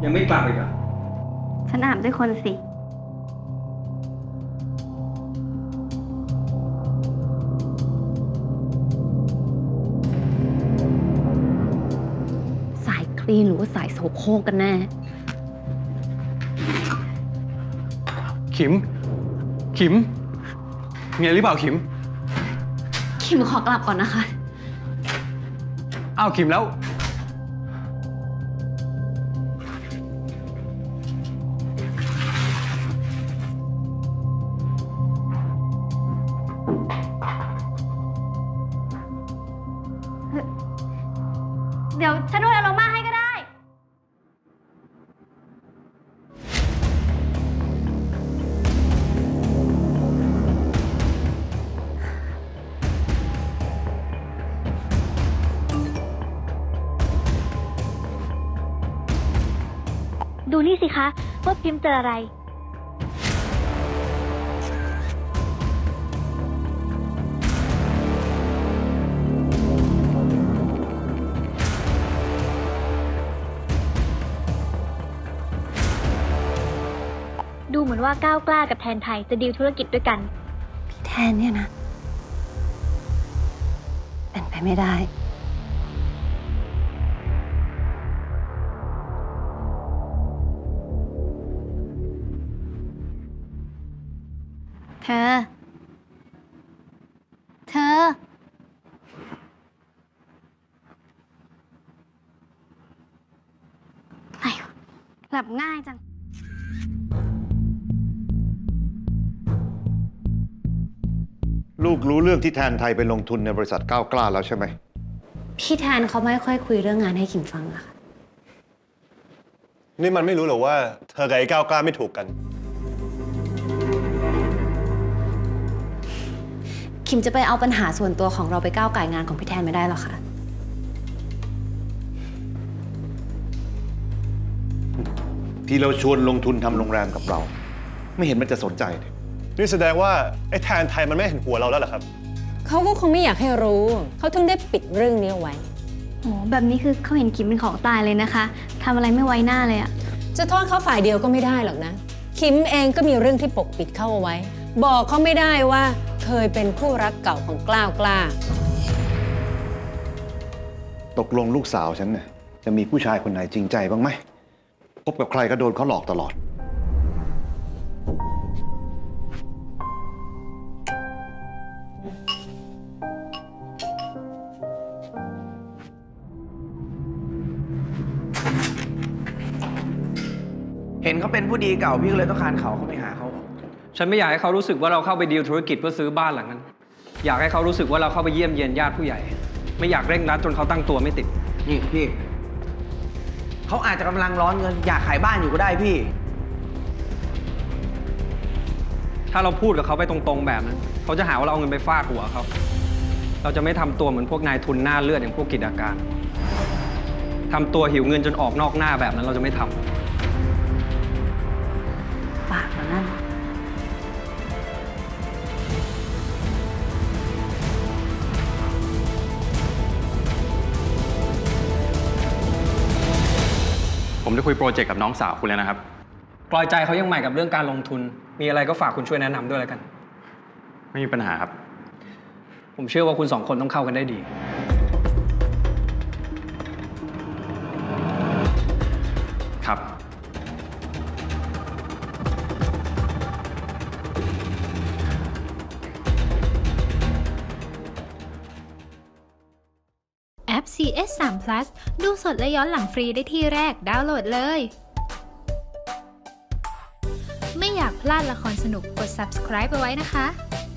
ยังไม่กลับอีกอ่ะฉันอาบด้วยคนสิสายคลีนหรือว่าสายโสโครกกันแน่ขิมมีอะไรหรือเปล่าขิมขอกลับก่อนนะคะอ้าวขิมแล้วเดี๋ยวฉันนวดอโรมาให้ก็ได้ดูนี่สิคะว่าพิมพ์เจออะไรดูเหมือนว่าก้าวกล้ากับแทนไทยจะดีลธุรกิจด้วยกันพี่แทนเนี่ยนะเป็นไปไม่ได้เธออะไรหลับง่ายจังลูกรู้เรื่องที่แทนไทยไปลงทุนในบริษัทก้าวกล้าแล้วใช่ไหมพี่แทนเขาไม่ค่อยคุยเรื่องงานให้ขิมฟังอะค่ะนี่มันไม่รู้หรอว่าเธอกับไอ้ก้าวกล้าไม่ถูกกันขิมจะไปเอาปัญหาส่วนตัวของเราไปก้าวไก่งานของพี่แทนไม่ได้หรอกค่ะที่เราชวนลงทุนทำโรงแรมกับเราไม่เห็นมันจะสนใจเลยนี่แสดงว่าไอ้แทนไทยมันไม่เห็นหัวเราแล้วเหรอครับเขาก็คงไม่อยากให้รู้เขาถึงได้ปิดเรื่องนี้เอาไว้โอ้แบบนี้คือเขาเห็นขิมเป็นของตายเลยนะคะทำอะไรไม่ไว้หน้าเลยอะจะโทษเขาฝ่ายเดียวก็ไม่ได้หรอกนะคิมเองก็มีเรื่องที่ปกปิดเข้าเอาไว้บอกเขาไม่ได้ว่าเคยเป็นคู่รักเก่าของกล้าตกลงลูกสาวฉันเนี่ยจะมีผู้ชายคนไหนจริงใจบ้างไหมพบกับใครก็โดนเขาหลอกตลอดเห็นเขาเป็นผู้ดีเก่าพี่ก็เลยต้องคานเขาไปหาเขาฉันไม่อยากให้เขารู้สึกว่าเราเข้าไปดีลธุรกิจเพื่อซื้อบ้านหลังนั้นอยากให้เขารู้สึกว่าเราเข้าไปเยี่ยมเยียนญาติผู้ใหญ่ไม่อยากเร่งรัดจนเขาตั้งตัวไม่ติดนี่พี่เขาอาจจะกำลังร้อนเงินอยากขายบ้านอยู่ก็ได้พี่ถ้าเราพูดกับเขาไปตรงๆแบบนั้นเขาจะหาว่าเราเอาเงินไปฟาดหัวเขาเราจะไม่ทำตัวเหมือนพวกนายทุนหน้าเลือดอย่างพวกกิจการทำตัวหิวเงินจนออกนอกหน้าแบบนั้นเราจะไม่ทำปากแล้วนั่นผมจะคุยโปรเจกต์กับน้องสาวคุณแล้วนะครับปล่อยใจเขายังใหม่กับเรื่องการลงทุนมีอะไรก็ฝากคุณช่วยแนะนำด้วยแล้วกันไม่มีปัญหาครับผมเชื่อว่าคุณสองคนต้องเข้ากันได้ดีครับแอป CS3 Plus ดูสดและย้อนหลังฟรีได้ที่แรกดาวน์โหลดเลยไม่อยากพลาดละครสนุกกด subscribe ไปไว้นะคะ